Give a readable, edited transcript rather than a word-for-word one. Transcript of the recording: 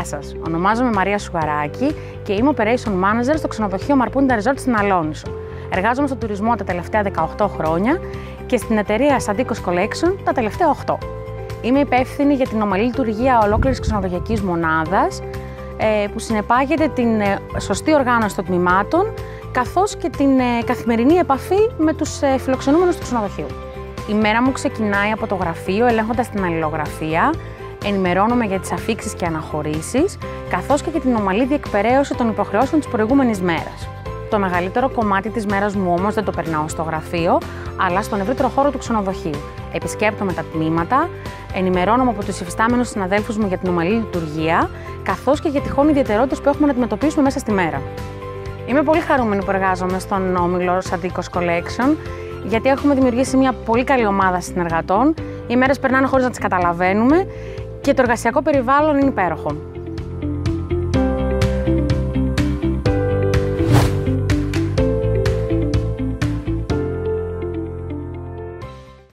Γεια σας, ονομάζομαι Μαρία Σουγαράκη και είμαι Operation Manager στο ξενοδοχείο Marpunta Resort στην Αλόνισο. Εργάζομαι στο τουρισμό τα τελευταία 18 χρόνια και στην εταιρεία Sadikos Collection τα τελευταία 8. Είμαι υπεύθυνη για την ομαλή λειτουργία ολόκληρης ξενοδοχειακής μονάδας που συνεπάγεται την σωστή οργάνωση των τμήματων καθώς και την καθημερινή επαφή με τους φιλοξενούμενους του ξενοδοχείου. Η μέρα μου ξεκινάει από το γραφείο ελέγχοντας την αλληλογραφία, ενημερώνομαι για τις αφίξεις και αναχωρήσεις, καθώς και για την ομαλή διεκπεραίωση των υποχρεώσεων της προηγούμενης μέρας. Το μεγαλύτερο κομμάτι της μέρας μου όμως δεν το περνάω στο γραφείο, αλλά στον ευρύτερο χώρο του ξενοδοχείου. Επισκέπτομαι τα τμήματα, ενημερώνομαι από τους υφιστάμενους συναδέλφους μου για την ομαλή λειτουργία, καθώς και για τυχόν ιδιαιτερότητες που έχουμε να αντιμετωπίσουμε μέσα στη μέρα. Είμαι πολύ χαρούμενη που εργάζομαι στον όμιλο Sadikos Collection, γιατί έχουμε δημιουργήσει μια πολύ καλή ομάδα συνεργατών. Οι μέρες περνάνε χωρίς να τις καταλαβαίνουμε και το εργασιακό περιβάλλον είναι υπέροχο.